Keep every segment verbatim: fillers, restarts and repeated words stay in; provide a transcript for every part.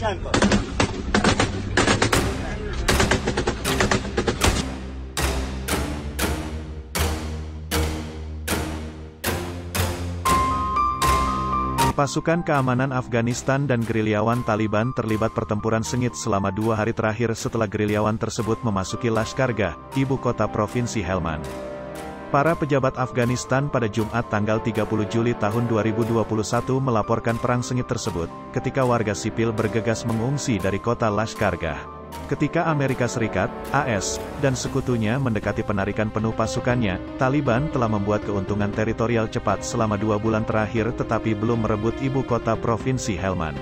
Pasukan keamanan Afghanistan dan gerilyawan Taliban terlibat pertempuran sengit selama dua hari terakhir setelah gerilyawan tersebut memasuki Lashkargah, ibu kota provinsi Helmand. Para pejabat Afghanistan pada Jumat tanggal tiga puluh Juli tahun dua ribu dua puluh satu melaporkan perang sengit tersebut, ketika warga sipil bergegas mengungsi dari kota Lashkargah. Ketika Amerika Serikat, A S, dan sekutunya mendekati penarikan penuh pasukannya, Taliban telah membuat keuntungan teritorial cepat selama dua bulan terakhir tetapi belum merebut ibu kota provinsi Helmand.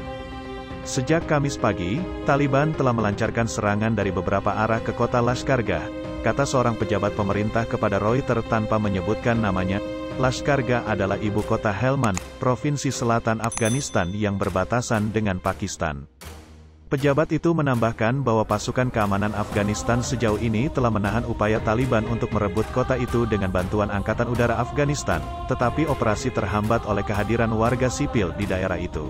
Sejak Kamis pagi, Taliban telah melancarkan serangan dari beberapa arah ke kota Lashkargah, kata seorang pejabat pemerintah kepada Reuters tanpa menyebutkan namanya. Lashkargah adalah ibu kota Helmand, provinsi selatan Afghanistan yang berbatasan dengan Pakistan. Pejabat itu menambahkan bahwa pasukan keamanan Afghanistan sejauh ini telah menahan upaya Taliban untuk merebut kota itu dengan bantuan Angkatan Udara Afghanistan, tetapi operasi terhambat oleh kehadiran warga sipil di daerah itu.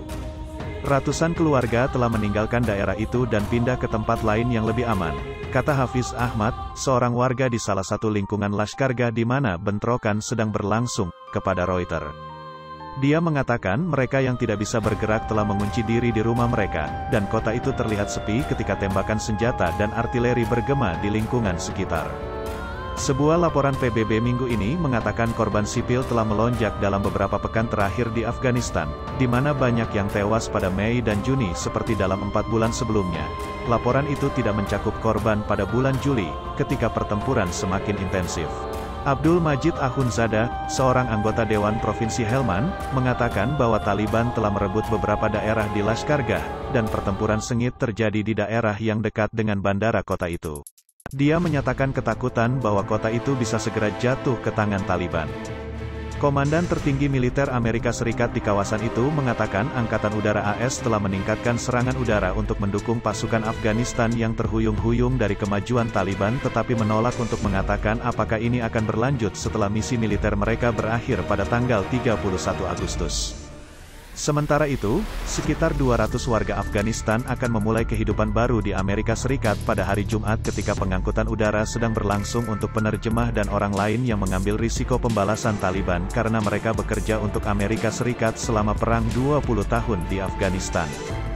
Ratusan keluarga telah meninggalkan daerah itu dan pindah ke tempat lain yang lebih aman, kata Hafiz Ahmad, seorang warga di salah satu lingkungan Lashkargah di mana bentrokan sedang berlangsung, kepada Reuters. Dia mengatakan mereka yang tidak bisa bergerak telah mengunci diri di rumah mereka, dan kota itu terlihat sepi ketika tembakan senjata dan artileri bergema di lingkungan sekitar. Sebuah laporan P B B minggu ini mengatakan korban sipil telah melonjak dalam beberapa pekan terakhir di Afghanistan, di mana banyak yang tewas pada Mei dan Juni seperti dalam empat bulan sebelumnya. Laporan itu tidak mencakup korban pada bulan Juli, ketika pertempuran semakin intensif. Abdul Majid Akhundzada, seorang anggota Dewan Provinsi Helmand, mengatakan bahwa Taliban telah merebut beberapa daerah di Lashkargah, dan pertempuran sengit terjadi di daerah yang dekat dengan bandara kota itu. Dia menyatakan ketakutan bahwa kota itu bisa segera jatuh ke tangan Taliban. Komandan tertinggi militer Amerika Serikat di kawasan itu mengatakan Angkatan Udara A S telah meningkatkan serangan udara untuk mendukung pasukan Afghanistan yang terhuyung-huyung dari kemajuan Taliban tetapi menolak untuk mengatakan apakah ini akan berlanjut setelah misi militer mereka berakhir pada tanggal tiga puluh satu Agustus. Sementara itu, sekitar dua ratus warga Afghanistan akan memulai kehidupan baru di Amerika Serikat pada hari Jumat ketika pengangkutan udara sedang berlangsung untuk penerjemah dan orang lain yang mengambil risiko pembalasan Taliban karena mereka bekerja untuk Amerika Serikat selama perang dua puluh tahun di Afghanistan.